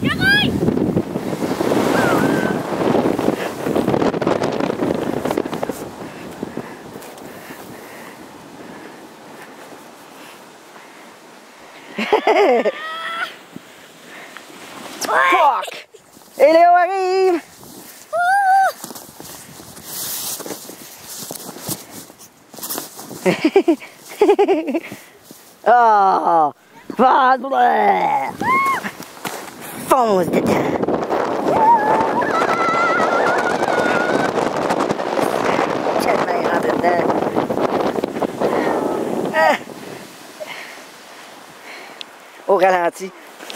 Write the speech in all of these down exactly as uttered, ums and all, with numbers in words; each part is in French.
Fuck! Et Léo arrive! Oh! Fonce dedans! Tellement il rentre dedans! Ah. Au ralenti!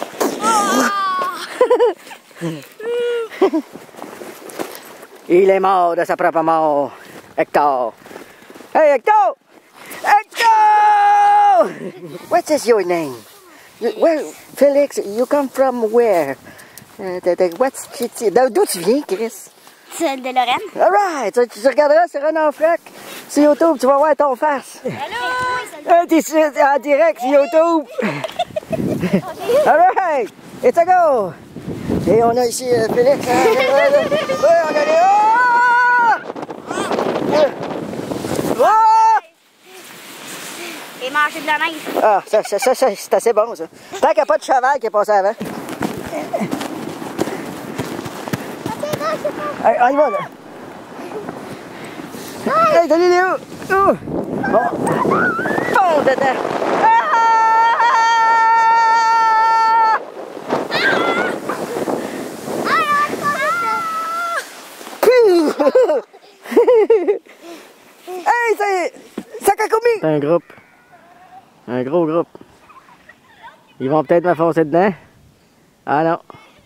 Il est mort de sa propre mort, Hector. Hey, Hector! Hector! What is your name? You, where, Félix, you come from where? Uh, the, the, what's d'où tu viens, Chris? Celle de Lorraine. Alright, tu, tu regarderas sur un enfrac sur YouTube, tu vas voir ton face. Allô? Un t-shirt en direct sur YouTube. Alright, it's a go. Et on a ici euh, Félix. Hein, ouais, on a les... Oh! Oh! Et manger de la neige. Ah, ça, ça, ça, ça c'est assez bon, ça. Tant qu'il n'y a pas de cheval qui est passé avant. Allez, on y va, là. Hey, salut Léo! Oh! Bon. Fonce dedans! Ah! Hey, c'est Sacacomie! C'est un groupe. Un gros groupe. Ils vont peut-être me foncer dedans. Ah non.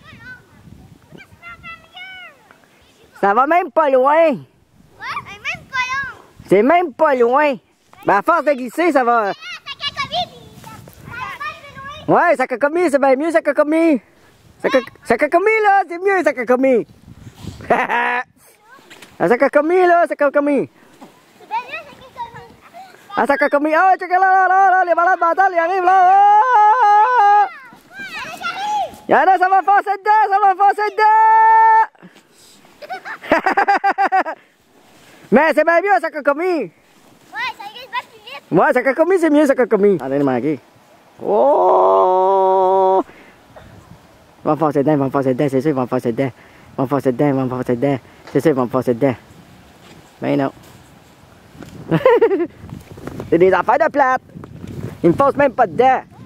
Ça va même pas loin. Ouais, c'est même pas long. C'est même pas loin. Ben à force de glisser, ça va... Ouais, Sacacomie, c'est bien mieux Sacacomie. Sacacomie là, c'est mieux Sacacomie. À Sacacomie là, Sacacomie. À Sacacomie, oh, check là, là, là, là, les malades mentales, ils arrivent là. Oh! Il y en a, ça va foncer dedans, ça va foncer dedans. Mais c'est bien mieux à Sacacomie. Ouais, ça risque pas plus vite. Ouais, Sacacomie, c'est mieux Sacacomie. Attendez de manquer. Oh! Ils vont me foncer dedans, ils vont me foncer dedans, c'est sûr, ils vont me foncer dedans. Ils vont me foncer dedans, ils vont me foncer dedans. C'est sûr, ils vont me foncer dedans. Ben non. C'est des affaires de plate. Ils me foncent même pas dedans.